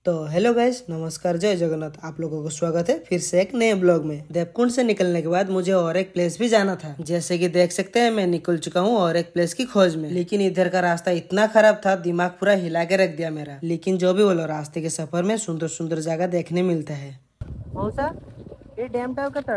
तो hello guys, नमस्कार, जय जगन्नाथ। आप लोगों को स्वागत है फिर से एक नए ब्लॉग में। देवकुंड से निकलने के बाद मुझे और एक प्लेस भी जाना था। जैसे कि देख सकते हैं मैं निकल चुका हूँ और एक प्लेस की खोज में। लेकिन इधर का रास्ता इतना खराब था, दिमाग पूरा हिला के रख दिया मेरा। लेकिन जो भी बोलो, रास्ते के सफर में सुंदर सुंदर जगह देखने मिलता है। ये डैम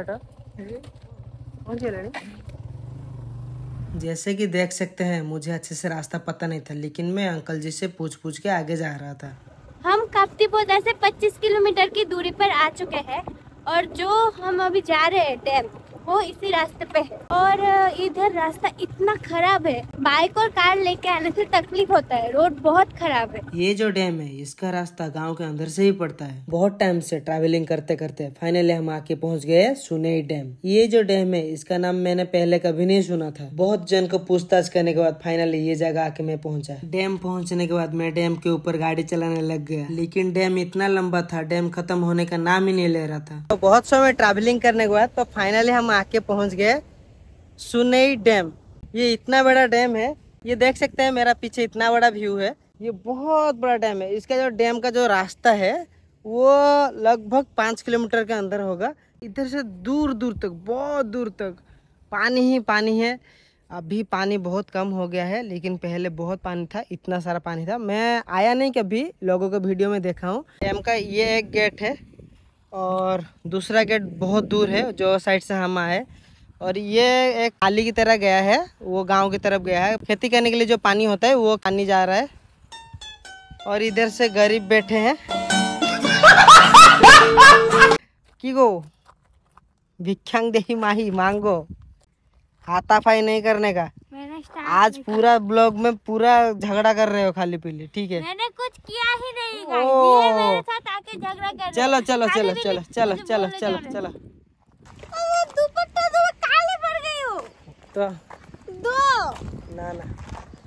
जैसे कि देख सकते हैं मुझे अच्छे से रास्ता पता नहीं था, लेकिन मैं अंकल जी से पूछ पूछ के आगे जा रहा था। हम काप्तीपोदा से 25 किलोमीटर की दूरी पर आ चुके हैं और जो हम अभी जा रहे हैं डैम, वो इसी रास्ते पे है। और इधर रास्ता इतना खराब है, बाइक और कार लेके आने से तकलीफ होता है। रोड बहुत खराब है। ये जो डैम है इसका रास्ता गांव के अंदर से ही पड़ता है। बहुत टाइम से ट्रैवलिंग करते करते फाइनली हम आके पहुंच गए सुनेई डैम। ये जो डैम है इसका नाम मैंने पहले कभी नहीं सुना था। बहुत जन को पूछताछ करने के बाद फाइनली ये जगह आके मैं पहुंचा। डैम पहुंचने के बाद मैं डैम के ऊपर गाड़ी चलाने लग गया, लेकिन डैम इतना लंबा था, डैम खत्म होने का नाम ही नहीं ले रहा था। तो बहुत समय ट्रैवलिंग करने के बाद तो फाइनली हम आके पहुंच गए सुनेई डैम। ये इतना बड़ा डैम है, ये देख सकते हैं मेरा पीछे इतना बड़ा व्यू है। ये बहुत बड़ा डैम है। इसका जो डैम का जो रास्ता है वो लगभग 5 किलोमीटर के अंदर होगा। इधर से दूर दूर तक, बहुत दूर तक पानी ही पानी है। अभी पानी बहुत कम हो गया है, लेकिन पहले बहुत पानी था, इतना सारा पानी था। मैं आया नहीं, कभी लोगों को वीडियो में देखा हूँ। डैम का ये एक गेट है और दूसरा गेट बहुत दूर है जो साइड से हम आए। और ये एक खाली की तरह गया है, वो गांव की तरफ गया है। खेती करने के लिए जो पानी होता है वो पानी जा रहा है। और इधर से गरीब बैठे हैं की गो भिक्षांग देही माही मांगो, हाथापाई नहीं करने का। आज पूरा ब्लॉग में पूरा झगड़ा कर रहे हो खाली पीली, ठीक है? मैंने कुछ किया ही नहीं। ये मेरे साथ आके झगड़ा कर रहे। चलो चलो चलो चलो चलो चलो चलो चलो। दुपट्टा तो काले पड़ गई हो। तो दो ना ना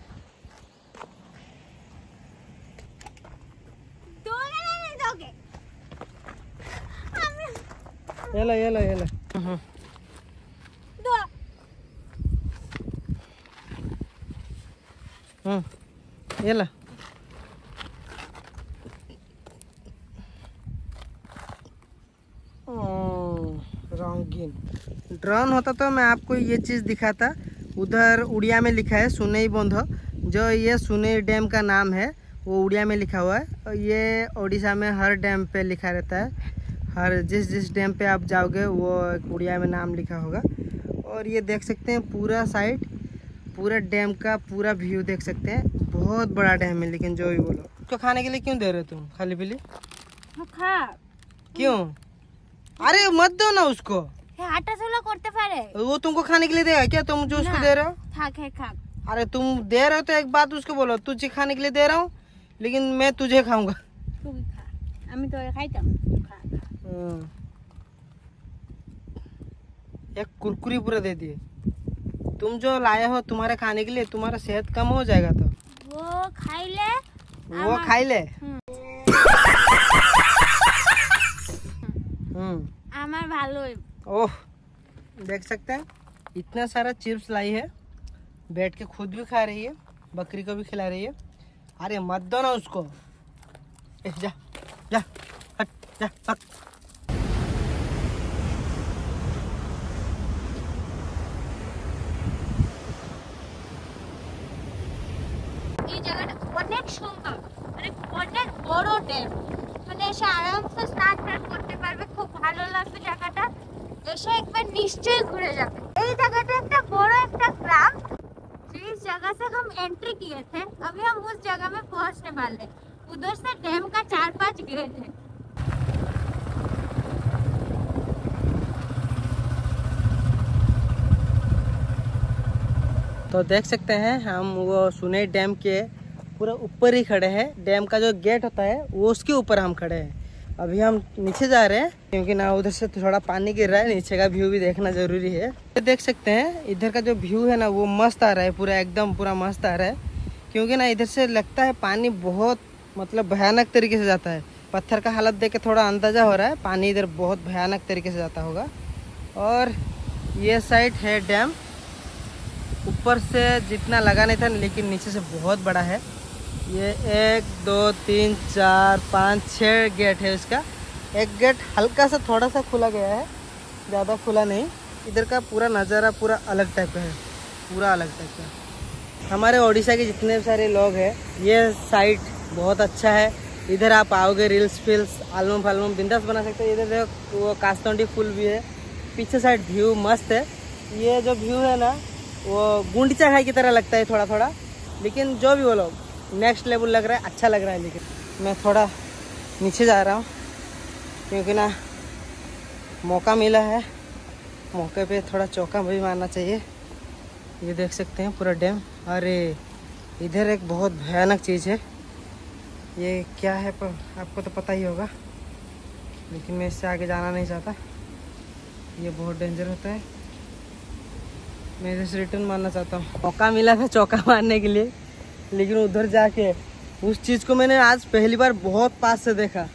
नहीं दोगे। येलो येलो येलो दो येलो। रंगीन ड्रोन होता तो मैं आपको ये चीज़ दिखाता। उधर उड़िया में लिखा है सुनेई बंधो। जो ये सुनेई डैम का नाम है वो उड़िया में लिखा हुआ है। और ये ओडिशा में हर डैम पे लिखा रहता है। हर जिस डैम पे आप जाओगे वो उड़िया में नाम लिखा होगा। और ये देख सकते हैं पूरा साइड, पूरा डैम का पूरा व्यू देख सकते हैं। बहुत बड़ा डैम है, लेकिन जो भी बोलो। उसको खाने के लिए क्यों दे रहे हो तुम खाली पीली? खा क्यों? अरे मत दो ना उसको। आटा सोला करते पारे। वो तुमको खाने के लिए देगा क्या? तुम जो उसको दे रहे हो? खा। अरे तुम दे रहे हो तो एक बात उसको बोलो, तुझे खाने के लिए दे रहा हूँ, लेकिन मैं तुझे खाऊंगा। तू भी खा। আমি তো খাইতাম, तू खा। एक कुरकुरी पूरा दे दिए। तुम जो लाए हो तुम्हारे खाने के लिए, तुम्हारा सेहत कम हो जाएगा। तो वो खाई ले। আমার ভালোই। ओह, देख सकते हैं इतना सारा चिप्स लाई है, बैठ के खुद भी खा रही है, बकरी को भी खिला रही है। अरे मत दो ना उसको। जा जा हट जा हट। এই জায়গাটা অনেক সুন্দর, মানে অনেক বড় ড্যাম। মানে এসে আরামসে স্নান করতে পারবে, খুব ভালো লাগবে জায়গাটা। এসে একবার নিশ্চয়ই ঘুরে যাবে। এই জায়গাটা একটা বড় একটা গ্রাম, जिस जगह से हम एंट्री किए थे अभी हम उस जगह में पहुंचने वाले। उधर से डैम का 4-5 गेट है। तो देख सकते हैं हम वो सुनेई डैम के पूरा ऊपर ही खड़े हैं। डैम का जो गेट होता है वो उसके ऊपर हम खड़े हैं। अभी हम नीचे जा रहे हैं, क्योंकि ना उधर से थोड़ा पानी गिर रहा है, नीचे का व्यू भी देखना जरूरी है। देख सकते हैं इधर का जो व्यू है ना वो मस्त आ रहा है, पूरा एकदम पूरा मस्त आ रहा है। क्योंकि ना इधर से लगता है पानी बहुत मतलब भयानक तरीके से जाता है। पत्थर का हालत देख के थोड़ा अंदाजा हो रहा है पानी इधर बहुत भयानक तरीके से जाता होगा। और ये साइड है डैम। ऊपर से जितना लगा नहीं था, लेकिन नीचे से बहुत बड़ा है। ये 1 2 3 4 5 6 गेट है इसका। एक गेट हल्का सा थोड़ा सा खुला गया है, ज़्यादा खुला नहीं। इधर का पूरा नज़ारा पूरा अलग टाइप का है, पूरा अलग टाइप का। हमारे ओडिशा के जितने सारे लोग हैं, ये साइट बहुत अच्छा है। इधर आप आओगे रील्स फिल्स एल्बम फाल्बम बिंदास बना सकते हैं। इधर देखो वो कास्तौंडी फुल भी है, पीछे साइड व्यू मस्त है। ये जो व्यू है ना वो गुंडीचा घाई की तरह लगता है थोड़ा थोड़ा, लेकिन जो भी बोलो नेक्स्ट लेवल लग रहा है, अच्छा लग रहा है। लेकिन मैं थोड़ा नीचे जा रहा हूँ क्योंकि ना मौका मिला है, मौके पे थोड़ा चौका भी मारना चाहिए। ये देख सकते हैं पूरा डैम। अरे इधर एक बहुत भयानक चीज़ है, ये क्या है पर आपको तो पता ही होगा, लेकिन मैं इससे आगे जाना नहीं चाहता। ये बहुत डेंजर होता है, मैं इधर से रिटर्न मारना चाहता हूँ। मौका मिला था चौका मारने के लिए, लेकिन उधर जाके उस चीज़ को मैंने आज पहली बार बहुत पास से देखा।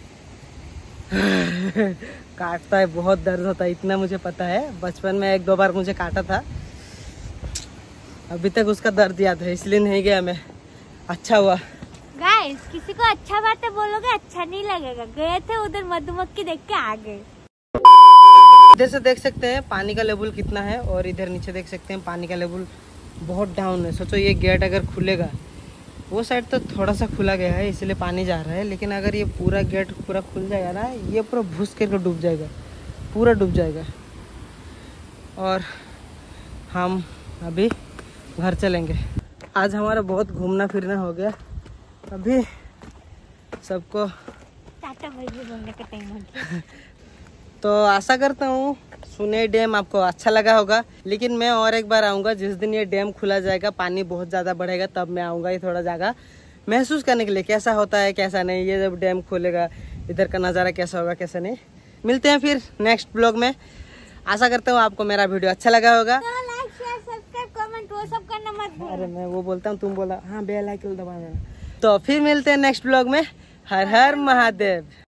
काटता है, बहुत दर्द होता है, इतना मुझे पता है। बचपन में 1-2 बार मुझे काटा था, अभी तक उसका दर्द याद है, इसलिए नहीं गया मैं। अच्छा हुआ। गाइस, किसी को अच्छा बात है बोलोगे अच्छा नहीं लगेगा। गए थे उधर मधुमक्खी देख के आ गए। इधर से देख सकते हैं पानी का लेवल कितना है, और इधर नीचे देख सकते हैं पानी का लेवल बहुत डाउन है। सोचो ये गेट अगर खुलेगा, वो साइड तो थोड़ा सा खुला गया है इसलिए पानी जा रहा है, लेकिन अगर ये पूरा गेट पूरा खुल जाएगा ना, ये पूरा भूस करके डूब जाएगा, पूरा डूब जाएगा। और हम अभी घर चलेंगे। आज हमारा बहुत घूमना फिरना हो गया, अभी सबको टाटा भाई बोलने का टाइम हो गया। तो आशा करता हूँ सुने डैम आपको अच्छा लगा होगा। लेकिन मैं और एक बार आऊँगा जिस दिन ये डैम खुला जाएगा, पानी बहुत ज़्यादा बढ़ेगा, तब मैं आऊँगा ये थोड़ा जगह महसूस करने के लिए, कैसा होता है कैसा नहीं। ये जब डैम खोलेगा इधर का नज़ारा कैसा होगा कैसा नहीं। मिलते हैं फिर नेक्स्ट ब्लॉग में। आशा करता हूँ आपको मेरा वीडियो अच्छा लगा होगा। तो लाइक शेयर सब्सक्राइब कमेंट वो सब करना मत भूलना। अरे मैं वो बोलता हूँ, तुम बोला हाँ बेल आइकन दबा देना। तो फिर मिलते हैं नेक्स्ट ब्लॉग में। हर हर महादेव।